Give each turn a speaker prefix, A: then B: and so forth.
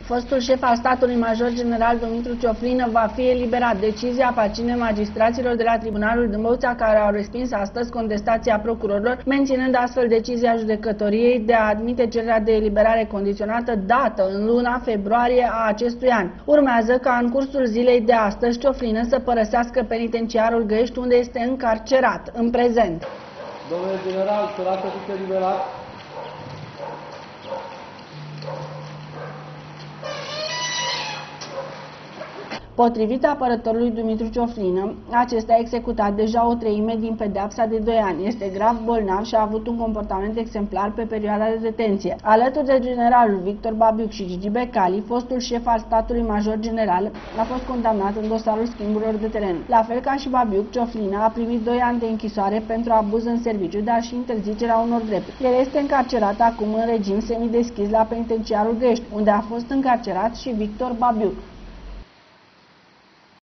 A: Fostul șef al statului major general Dumitru Cioflină va fi eliberat. Decizia aparține magistraților de la Tribunalul Dâmbovița, care au respins astăzi contestația procurorilor, menținând astfel decizia judecătoriei de a admite cererea de eliberare condiționată dată în luna februarie a acestui an. Urmează ca în cursul zilei de astăzi Cioflină să părăsească penitenciarul Găiești, unde este încarcerat în prezent.
B: Domnule general, să lasă să fie eliberat.
A: Potrivit apărătorului Dumitru Cioflină, acesta a executat deja o treime din pedeapsa de 2 ani. Este grav bolnav și a avut un comportament exemplar pe perioada de detenție. Alături de generalul Victor Babiuc și Gigi Becali, fostul șef al statului major general a fost condamnat în dosarul schimburilor de teren. La fel ca și Babiuc, Cioflină a primit 2 ani de închisoare pentru abuz în serviciu, dar și interzicerea unor drepturi. El este încarcerat acum în regim semideschis la penitenciarul Găiești, unde a fost încarcerat și Victor Babiuc.